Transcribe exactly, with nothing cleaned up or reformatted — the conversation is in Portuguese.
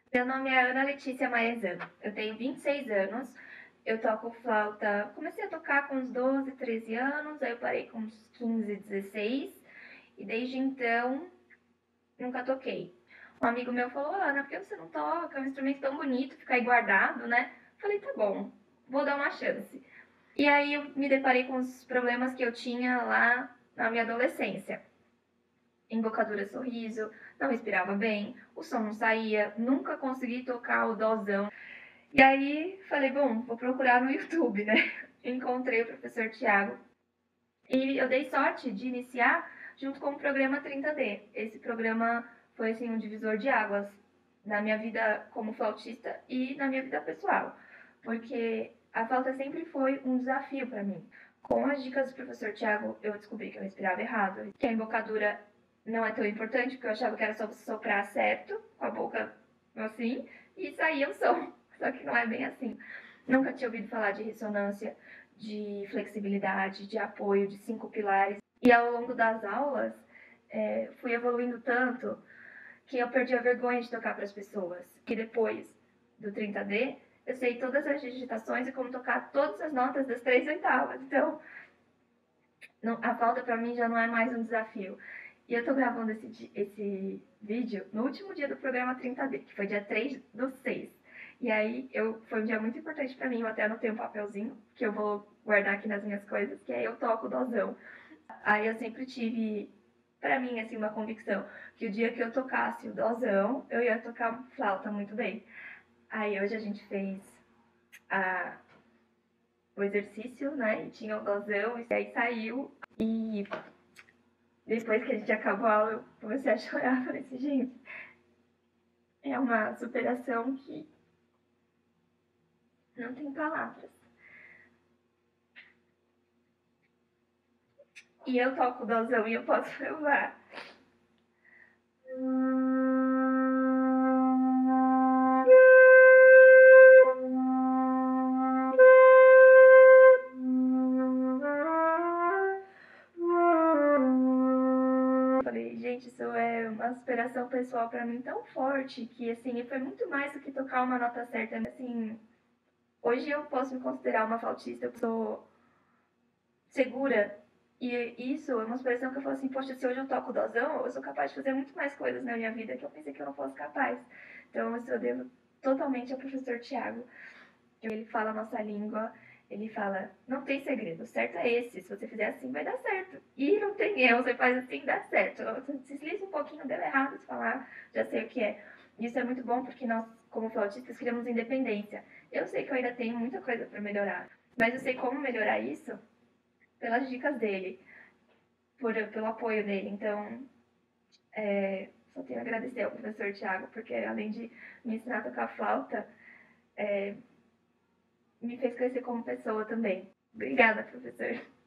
Meu nome é Ana Letícia Maezano, eu tenho vinte e seis anos, eu toco flauta, comecei a tocar com uns doze, treze anos, aí eu parei com uns quinze, dezesseis, e desde então nunca toquei. Um amigo meu falou, Ana, por que você não toca? É um instrumento tão bonito, ficar aí guardado, né? Falei, tá bom, vou dar uma chance. E aí eu me deparei com os problemas que eu tinha lá na minha adolescência. Embocadura sorriso, não respirava bem, o som não saía, nunca consegui tocar o dózão. E aí falei, bom, vou procurar no YouTube, né? Encontrei o professor Tiago e eu dei sorte de iniciar junto com o programa trinta D. Esse programa foi assim um divisor de águas na minha vida como flautista e na minha vida pessoal, porque a flauta sempre foi um desafio para mim. Com as dicas do professor Tiago, eu descobri que eu respirava errado, que a embocadura não é tão importante, porque eu achava que era só você soprar certo, com a boca assim, e saía o som. Só que não é bem assim. Nunca tinha ouvido falar de ressonância, de flexibilidade, de apoio, de cinco pilares. E ao longo das aulas, é, fui evoluindo tanto que eu perdi a vergonha de tocar para as pessoas. Que depois do trinta D, eu sei todas as digitações e como tocar todas as notas das três oitavas. Então, não, a flauta para mim já não é mais um desafio. E eu tô gravando esse, esse vídeo no último dia do programa trinta D, que foi dia três do seis. E aí eu, foi um dia muito importante para mim, eu até anotei um papelzinho, que eu vou guardar aqui nas minhas coisas, que aí eu toco o dozão. Aí eu sempre tive, para mim, assim, uma convicção, que o dia que eu tocasse o dozão, eu ia tocar flauta muito bem. Aí hoje a gente fez a, o exercício, né, e tinha o dozão, e aí saiu, e depois que a gente acabou a aula, eu comecei a chorar. Falei assim, gente, é uma superação que não tem palavras. E eu toco o dozão e eu posso provar. Falei, gente, isso é uma superação pessoal pra mim tão forte que, assim, foi muito mais do que tocar uma nota certa. Assim, hoje eu posso me considerar uma flautista, eu sou segura. E isso é uma expressão que eu falo assim, poxa, se hoje eu toco dozão, eu sou capaz de fazer muito mais coisas na minha vida que eu pensei que eu não fosse capaz. Então, isso eu devo totalmente ao professor Tiago. Ele fala a nossa língua, ele fala, não tem segredo, certo é esse, se você fizer assim vai dar certo. E não tem erro, você faz assim, dá certo. Você desliza um pouquinho, deu errado, você falar, já sei o que é. Isso é muito bom porque nós, como flautistas, criamos independência. Eu sei que eu ainda tenho muita coisa para melhorar, mas eu sei como melhorar isso pelas dicas dele, por, pelo apoio dele. Então, é, só tenho a agradecer ao professor Tiago, porque além de me ensinar a tocar flauta, é, me fez crescer como pessoa também. Obrigada, professor.